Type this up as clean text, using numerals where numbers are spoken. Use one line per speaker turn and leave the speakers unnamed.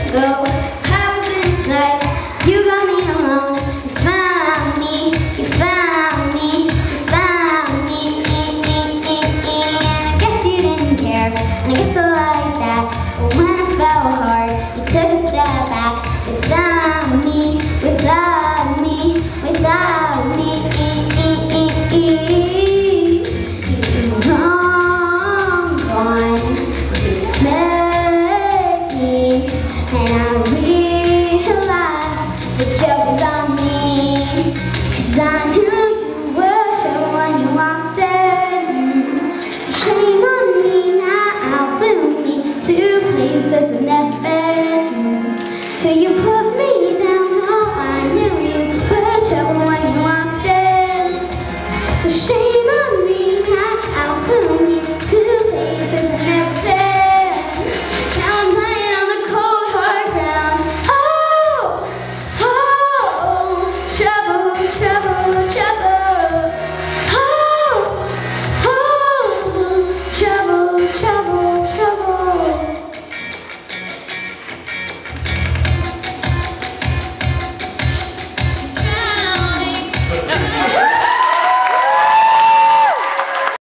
ago. I was in your sights, you got me alone. You found me, you found me, you found me. And I guess you didn't care, and I guess I like that. But when I fell hard, you took a step back. Without me, without me, without me. It's long gone. Let me, and